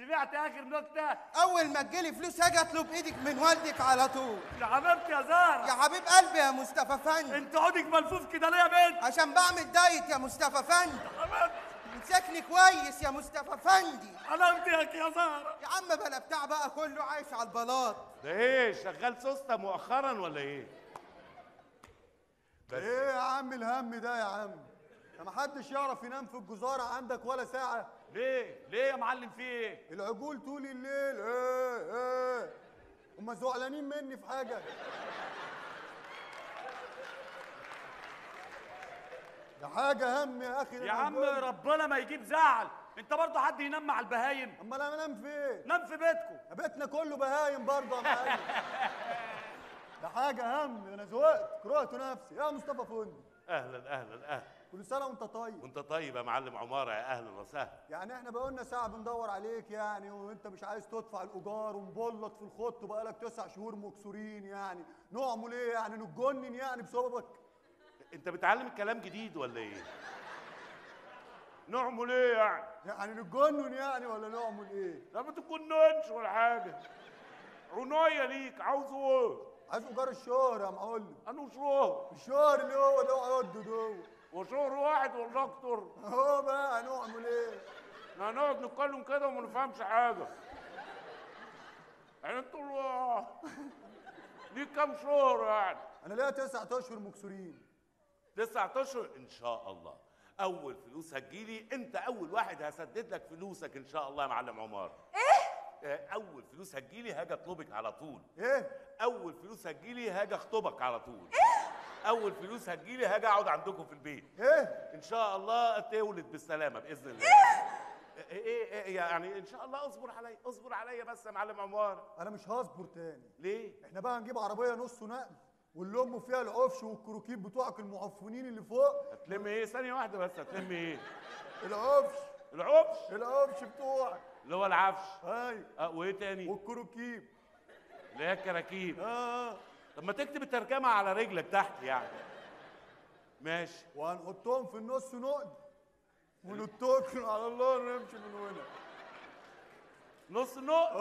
سمعت اخر نكته؟ اول ما تجيلي فلوس هاجي اطلب ايدك من والدك على طول. يا حبيبتي يا زهره. يا حبيب قلبي يا مصطفى فندم. انت عودك ملفوف كده ليه يا بنت؟ عشان بعمل دايت يا مصطفى فندم. يا حبيبتي مسكني كويس يا مصطفى فندي. حلاوتك يا زهره. يا عم بلا بتاع بقى، كله عايش على البلاط. ده ايه شغال سوسته مؤخرا ولا ايه؟ ايه يا عم الهم ده يا عم؟ ما حدش يعرف ينام في الجزارة عندك ولا ساعة. ليه يا معلم في ايه؟ العجول طول الليل ايه هما زعلانين مني في حاجة؟ ده حاجة هم يا اخي. يا عم ربنا ما يجيب زعل، انت برضه حد ينام مع البهايم؟ امال انا انام فين؟ نام في بيتكم. بيتنا كله بهايم برضه يا معلم. ده حاجة هم، انا زهقت كرهت نفسي. يا مصطفى فندي اهلا كل سنة وانت طيب. وانت طيب يا معلم عماره، يا اهلا وسهلا. يعني احنا بقولنا ساعة بندور عليك يعني، وانت مش عايز تدفع الايجار ومبلط في الخط وبقالك 9 شهور مكسورين، يعني نعمل ايه يعني؟ نتجنن يعني بسببك؟ انت بتعلم الكلام جديد ولا ايه؟ نعمل ايه يعني؟ يعني نتجنن يعني ولا نعمل ايه؟ لا ما تكونش ولا حاجه. عناية ليك، عاوزه ايه؟ عايز ايجار الشهر يا معلم. انا شهر. الشهر اللي هو ده عده ده. وشهر واحد ولا اكتر؟ اهو بقى هنعمل ايه؟ احنا هنقعد نتكلم كده وما نفهمش حاجه. يعني انتوا ليك كام شهر يعني؟ انا ليا 9 اشهر مكسورين. 9 اشهر ان شاء الله. اول فلوس هتجيلي انت اول واحد هسدد لك فلوسك ان شاء الله يا معلم عمار. اول فلوس هتجيلي هاجي اطلبك على طول. ايه؟ اول فلوس هتجيلي هاجي اخطبك على طول. اول فلوس هتجيلي هاجي اقعد عندكم في البيت. ايه؟ ان شاء الله تولد بالسلامه باذن الله. ايه يعني ان شاء الله. اصبر عليا بس يا معلم عمار. انا مش هصبر تاني. ليه؟ احنا بقى هنجيب عربيه نص نقل واللي امه فيها العفش والكروكيب بتوعك المعفنين اللي فوق. هتلم ايه؟ ثانيه واحده بس، هتلم ايه؟ العفش العفش بتوعك اللي هو العفش. ايوه. وايه تاني؟ والكروكيب اللي هي الكراكيب. طب ما تكتب الترجمه على رجلك تحت يعني. ماشي. وهنحطهم في النص نقد ونتوكل على الله ونمشي من هنا. نص نقط.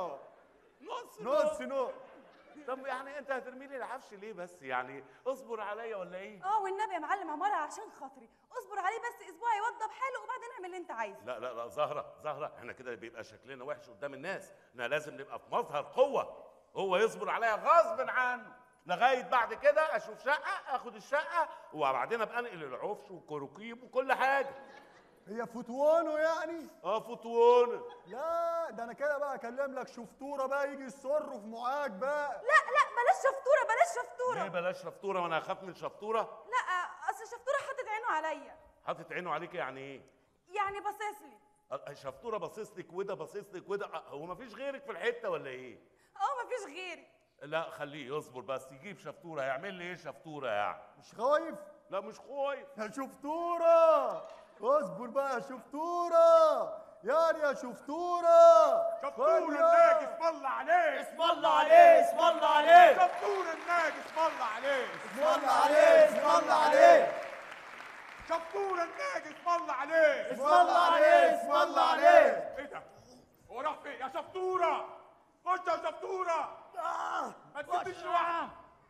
نص نقط. طب يعني انت هترمي لي العفش ليه بس يعني؟ اصبر عليا ولا ايه؟ والنبي يا معلم عماره عشان خاطري اصبر عليه بس اسبوع يوضب حاله وبعدين اعمل اللي انت عايزه. لا زهره احنا كده بيبقى شكلنا وحش قدام الناس. احنا لازم نبقى في مظهر قوه. هو يصبر عليا غصب عنه لغايه بعد كده اشوف شقه، اخد الشقه وبعدين ابقى انقل العفش والكروكيب وكل حاجه. هي فتوانه يعني؟ فتوانه. لا ده انا كده بقى اكلم لك شفطوره بقى يجي يصر في معاك بقى. لا بلاش شفطوره. ليه بلاش شفطوره وانا اخاف من شفطوره؟ لا اصل شفطوره حاطط عينه عليا. حاطط عينه عليك يعني ايه؟ يعني باصص لي. شفطوره باصص لك وده باصص لك وده. هو مفيش غيرك في الحته ولا ايه؟ مفيش غيري. لا خليه يصبر بس يجيب شفطوره. هيعمل لي ايه شفطوره يعني؟ مش خايف؟ لا مش خايف. يا شفطوره اصبر بقى يا شفطوره. يا شفطوره. شفطور الناجي اسم الله عليه. اسم الله عليه. اسم الله عليه. شفطور الناجي اسم الله عليه. اسم الله عليه. اسم الله عليه. شفطور الناجي اسم الله عليه. اسم الله عليه. اسم الله عليه. ايه ده؟ هو راح فين يا شفطوره؟ خش يا شفطوره. ما تسيبنيش لوحدي.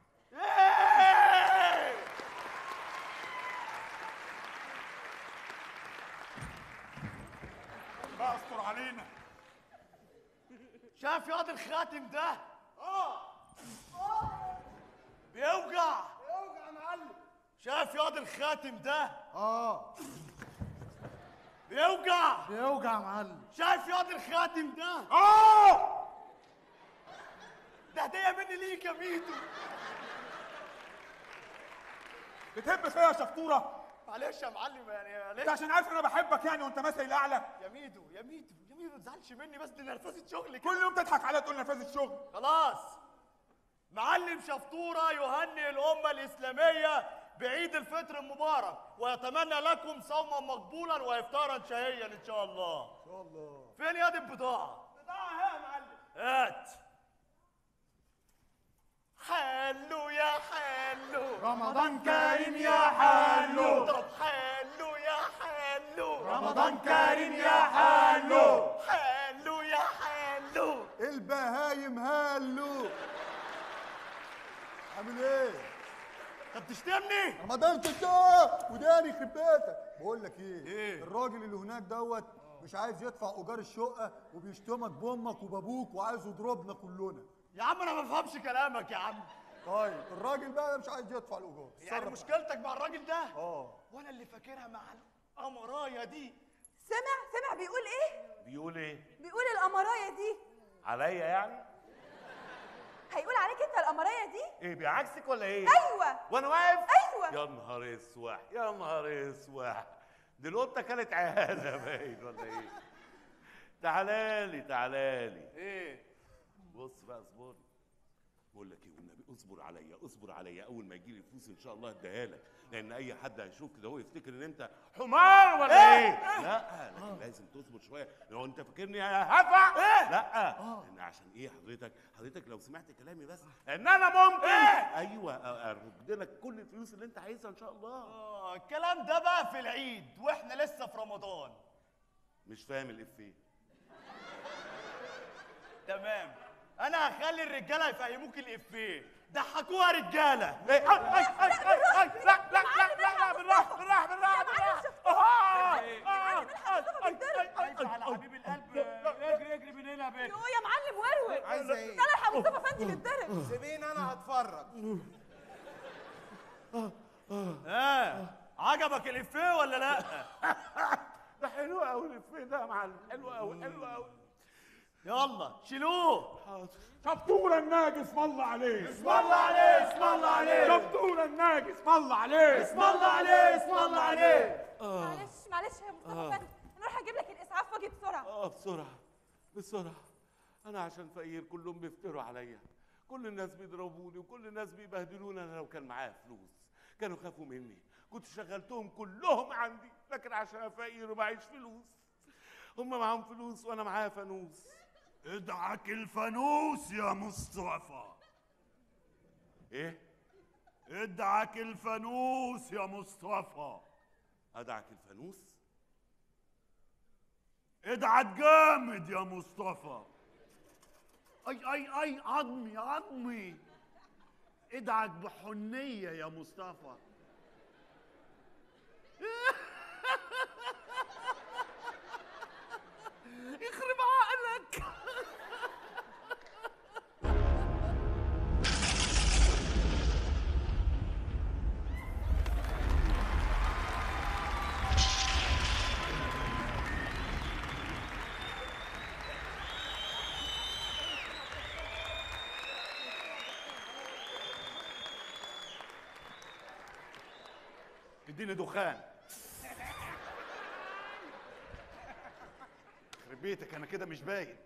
بقى استر علينا. شايف ياض الخاتم ده؟ بيوجع يا معلم. شايف ياض الخاتم ده؟ بيوجع بيوجع يا معلم. شايف ياض الخاتم ده؟ ده هدية مني ليك يا ميدو. بتحب فيا يا شفطوره؟ معلش يا معلم يعني انت عشان عارف انا بحبك يعني وانت مثلي الاعلى. يا ميدو ما تزعلش مني بس دي نرفزة شغل كل يوم تضحك عليا تقول نفاذ الشغل. خلاص. معلم شفطوره يهنئ الامه الاسلاميه بعيد الفطر المبارك ويتمنى لكم صوما مقبولا وافطارا شهيا ان شاء الله. ان شاء الله. فين يا دي البضاعه؟ البضاعه اهي يا معلم. هات. حلو يا حلو رمضان كريم يا حلو. طب حلو يا حلو رمضان كريم يا حلو. حلو يا بتشتمني؟ انا ما قدرتش ده وداني يخرب بيتك. بقول لك إيه؟ الراجل اللي هناك دوت مش عايز يدفع ايجار الشقه وبيشتمك بامك وبابوك وعايز يضربنا كلنا. يا عم انا ما بفهمش كلامك يا عم. طيب الراجل بقى مش عايز يدفع الايجار. يعني مشكلتك مع الراجل ده؟ اه. وانا اللي فاكرها مع القمرايه دي. سمع بيقول ايه؟ بيقول ايه؟ بيقول القمرايه دي. عليا يعني؟ هيقول عليك انت القمرايه دي؟ ايه بيعكسك ولا ايه؟ ايوه. وانا واقف؟ ايوه. يا نهار اسوح يا نهار اسوح، دي القطه كانت عيانه باين ولا ايه؟ تعالالي تعالالي. ايه؟ بص بقى اصبري. بقول لك ايه والنبي، اصبر عليا اصبر عليا، اول ما يجي لي فلوس ان شاء الله اديها لك، لان اي حد هيشوف كده هو يفتكر ان انت حمار ولا ايه؟ لا لكن لازم تصبر شويه، لو انت فاكرني هفع لا لان عشان ايه حضرتك لو سمعت كلامي بس ان انا ممكن ايوه ارد لك كل الفلوس اللي انت عايزها ان شاء الله. الكلام ده بقى في العيد واحنا لسه في رمضان. مش فاهم الافيه. تمام، انا هخلي الرجاله يفهموك الافيه، ضحكوها رجاله. لا بالراحه على حبيب القلب، اجري من هنا يا بنت. يا معلم وروق. عايزه ايه؟ انا الحق مصطفى فندي بيتضرب. سيبيني انا هتفرج. عجبك الافيه ولا لا؟ ده حلو قوي الافيه ده يا معلم، حلو قوي حلو قوي. يلا شيلوه. شطورة الناجي اسم الله عليه. اسم الله عليه اسم الله عليه. شطورة الناجي اسم الله عليه. اسم الله عليه اسم الله عليه. معلش يا مصطفى فندي، نروح اجيب لك الاسعاف واجي بسرعه. بسرعه انا عشان فقير كلهم بيفتروا عليا، كل الناس بيضربوني وكل الناس بيبهدلوني. انا لو كان معايا فلوس كانوا خافوا مني، كنت شغلتهم كلهم عندي، لكن عشان فقير ومعيش فلوس، هم معاهم فلوس وانا معايا فانوس. ادعك الفانوس يا مصطفى. ايه؟ ادعك الفانوس يا مصطفى. ادعك الفانوس؟ ادعك جامد يا مصطفى. اي عظمي. ادعك بحنية يا مصطفى. يخرب عقلك. اديني دخان. يخرب بيتك انا كده مش باين.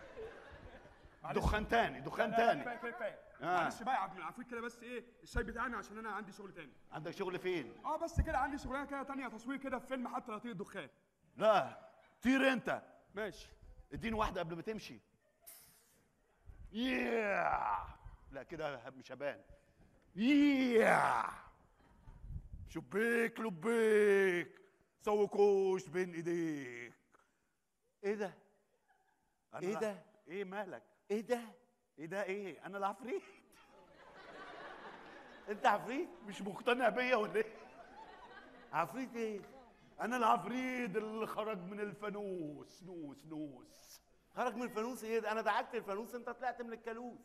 دخان تاني دخان تاني. كفايه معلش بقى يا عبد العفويت كده، بس ايه الشاي بتاعنا عشان انا عندي شغل تاني. عندك شغل فين؟ بس كده عندي شغلانه كده تانيه، تصوير كده في فيلم حتى لا يطير الدخان. لا طير انت. ماشي. اديني واحدة قبل ما تمشي. لا كده مش هبان. شبيك لبيك سوكوش بين ايديك. ايه ده؟ ايه ده؟ ايه مالك؟ ايه ده؟ ايه ده ايه؟ انا العفريت؟ انت عفريت؟ مش مقتنع بيا ولا ايه؟ عفريت ايه؟ انا العفريت اللي خرج من الفانوس. نوس خرج من الفانوس ايه ده؟ انا دعكت الفانوس انت طلعت من الكالوس.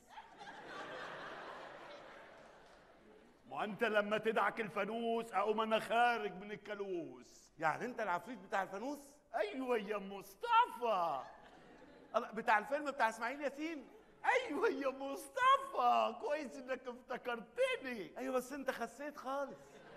ما انت لما تدعك الفانوس اقوم انا خارج من الكالوس. يعني انت العفريت بتاع الفانوس؟ ايوه يا مصطفى. بتاع الفيلم بتاع اسماعيل ياسين؟ ايوه يا مصطفى، كويس انك افتكرتني. ايوه بس انت خسيت خالص.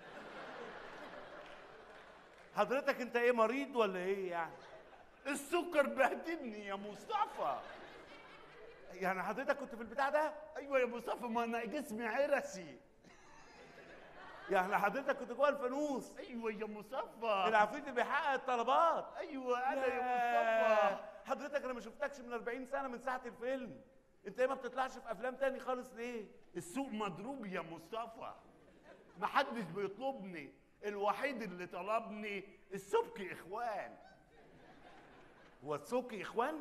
حضرتك انت ايه مريض ولا ايه يعني؟ السكر بهدلني يا مصطفى. يعني حضرتك كنت في البتاع ده؟ ايوه يا مصطفى، ما انا جسمي عرسي. يعني حضرتك كنت جوه الفانوس؟ ايوه يا مصطفى. العفريت اللي بيحقق الطلبات. ايوه انا يا مصطفى. حضرتك انا ما شفتكش من 40 سنه من ساعه الفيلم. انت ايه ما بتطلعش في افلام تاني خالص ليه؟ السوق مضروب يا مصطفى، محدش بيطلبني، الوحيد اللي طلبني السبكي اخوان. هو السوكي اخوان؟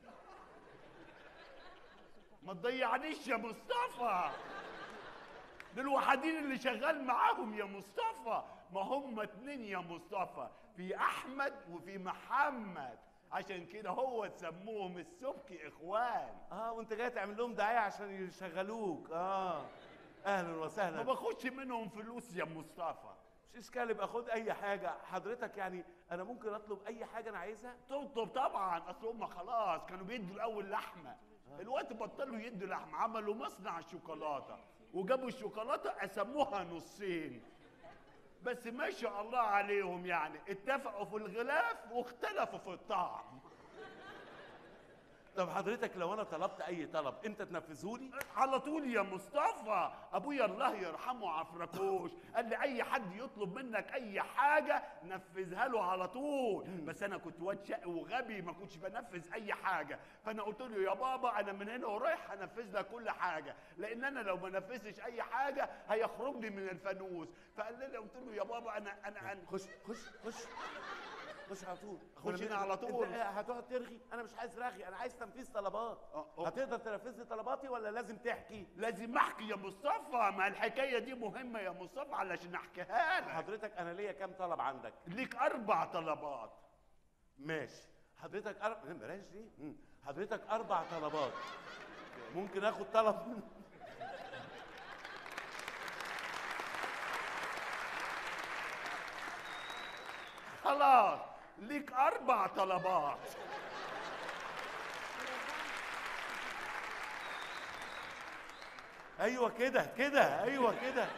ما تضيعنيش يا مصطفى، للوحيدين اللي شغال معاهم يا مصطفى. ما هم 2 يا مصطفى، في احمد وفي محمد، عشان كده هو سموهم السبكي اخوان. وانت جاي تعمل لهم دعايه عشان يشغلوك. اهلا ما وسهلا. باخدش منهم فلوس يا مصطفى. مش اشكال، يبقى خد اي حاجه حضرتك. يعني انا ممكن اطلب اي حاجه انا عايزها؟ تطلب طبعا، اصل هم خلاص كانوا بيدوا الاول لحمه، الوقت بطلوا يدوا لحمه، عملوا مصنع الشوكولاته وجابوا الشوكولاته قسموها نصين. بس ما شاء الله عليهم، يعني اتفقوا في الغلاف واختلفوا في الطعم. طب حضرتك لو انا طلبت اي طلب انت تنفذهولي؟ على طول يا مصطفى. ابويا الله يرحمه عفركوش قال لي اي حد يطلب منك اي حاجه نفذها له على طول. بس انا كنت واد شقي وغبي، ما كنتش بنفذ اي حاجه، فانا قلت له يا بابا انا من هنا ورايح هنفذ لك كل حاجه، لان انا لو ما نفذتش اي حاجه هيخرج لي من الفانوس. فقال لي، قلت له يا بابا انا خش على طول. خش هنا على طول. انت هتقعد ترغي؟ انا مش عايز رغي، انا عايز تنفيذ طلبات. هتقدر تنفذ لي طلباتي ولا لازم تحكي؟ لازم احكي يا مصطفى، ما الحكايه دي مهمه يا مصطفى علشان احكيها لك. حضرتك انا ليا كام طلب عندك؟ ليك 4 طلبات. ماشي. حضرتك بلاش دي. حضرتك 4 طلبات، ممكن اخد طلب منهم؟ خلاص ليك 4 طلبات. ايوه كده ايوه كده.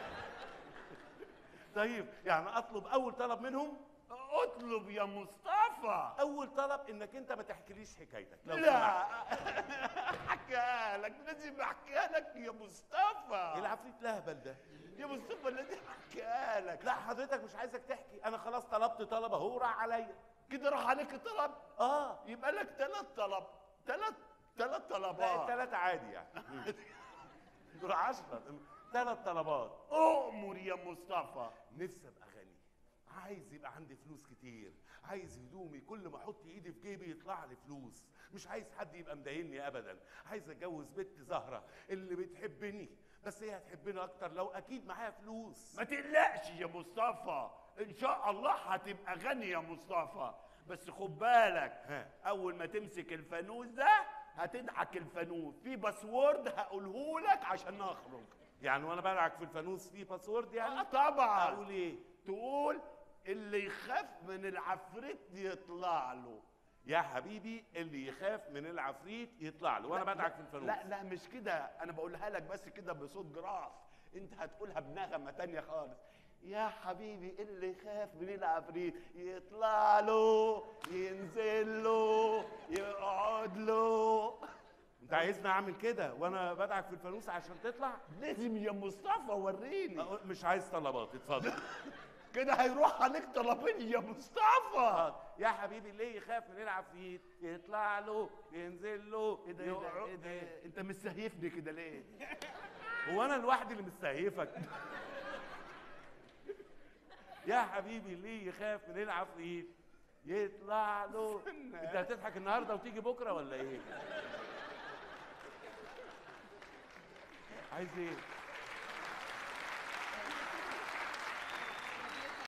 طيب يعني اطلب اول طلب منهم؟ اطلب يا مصطفى. اول طلب انك انت ما تحكيليش حكايتك لو لا احكيها لك، لازم احكيها لك يا مصطفى. ايه العفريت لهبل ده يا مصطفى؟ لازم احكيها لك. لا حضرتك مش عايزك تحكي، انا خلاص طلبت طلب اهو راح عليا. كده راح عليك طلب؟ يبقى لك 3 طلب، 3 طلبات. لا 3 عادي يعني. دول 10. 3 طلبات. اؤمر يا مصطفى. نفسي ابقى غني، عايز يبقى عندي فلوس كتير، عايز هدومي كل ما احط ايدي في جيبي يطلع لي فلوس، مش عايز حد يبقى مضايقني ابدا، عايز اتجوز بنت زهره اللي بتحبني، بس هي هتحبني اكتر لو اكيد معايا فلوس. ما تقلقش يا مصطفى، ان شاء الله هتبقى غني يا مصطفى، بس خد بالك اول ما تمسك الفانوس ده هتدعك الفانوس، في باسورد هقوله لك عشان نخرج. يعني وانا بدعك في الفانوس في باسورد يعني؟ طبعا. اقول ايه؟ تقول اللي يخاف من العفريت يطلع له. يا حبيبي اللي يخاف من العفريت يطلع له وانا بدعك في الفانوس. لا مش كده، انا بقولها لك بس كده بصوت جراف، انت هتقولها بنغمه تانية خالص. يا حبيبي اللي يخاف من العفريت يطلع له، ينزل له، يقعد له. انت عايزني اعمل كده وانا بدعك في الفانوس عشان تطلع؟ لازم يا مصطفى وريني. مش عايز طلبات، اتفضل. كده هيروح عليك طلبين يا مصطفى. يا حبيبي اللي يخاف من العفريت يطلع له، ينزل له. ايه ده انت مستهيفني كده ليه؟ هو انا لوحدي اللي مستهيفك؟ يا حبيبي اللي يخاف من العفريت يطلع له. انت هتضحك النهارده وتيجي بكره ولا ايه؟ عايز ايه؟